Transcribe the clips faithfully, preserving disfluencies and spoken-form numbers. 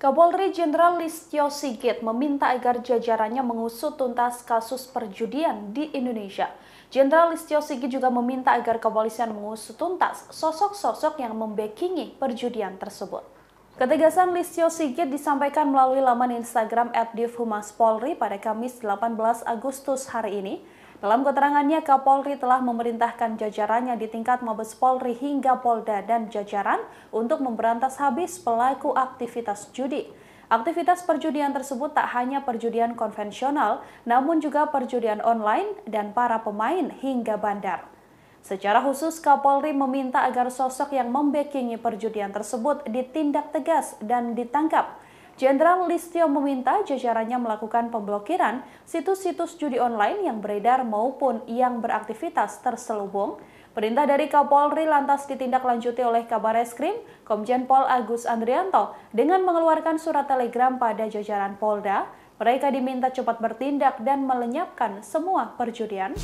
Kapolri Jenderal Listio Sigit meminta agar jajarannya mengusut tuntas kasus perjudian di Indonesia. Jenderal Listio Sigit juga meminta agar kepolisian mengusut tuntas sosok-sosok yang membackingi perjudian tersebut. Ketegasan Listio Sigit disampaikan melalui laman Instagram at divhumas polri pada Kamis delapan belas Agustus hari ini. Dalam keterangannya, Kapolri telah memerintahkan jajarannya di tingkat Mabes Polri hingga Polda dan jajaran untuk memberantas habis pelaku aktivitas judi. Aktivitas perjudian tersebut tak hanya perjudian konvensional, namun juga perjudian online dan para pemain hingga bandar. Secara khusus, Kapolri meminta agar sosok yang membackingi perjudian tersebut ditindak tegas dan ditangkap. Jenderal Listio meminta jajarannya melakukan pemblokiran situs-situs judi online yang beredar maupun yang beraktivitas terselubung. Perintah dari Kapolri lantas ditindaklanjuti oleh Kabareskrim Komjen Pol Agus Andrianto dengan mengeluarkan surat telegram pada jajaran Polda. Mereka diminta cepat bertindak dan melenyapkan semua perjudian.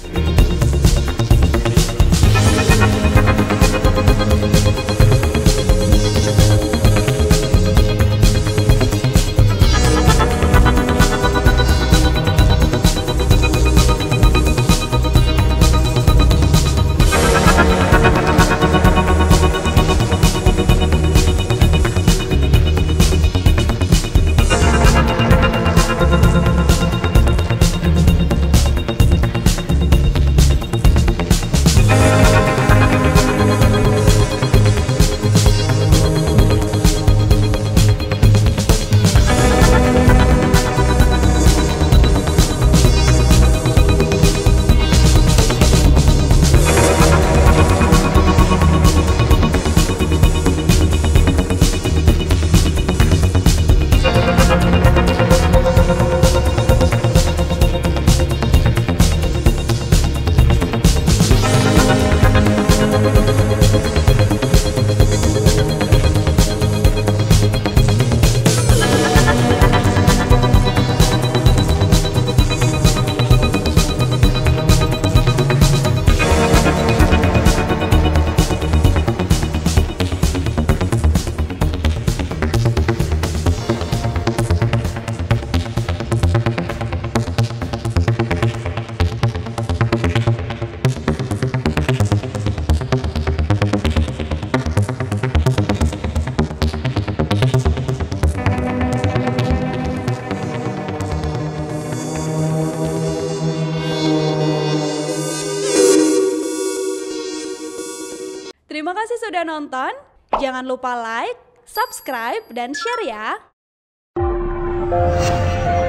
Terima kasih sudah nonton. Jangan lupa like, subscribe, dan share ya.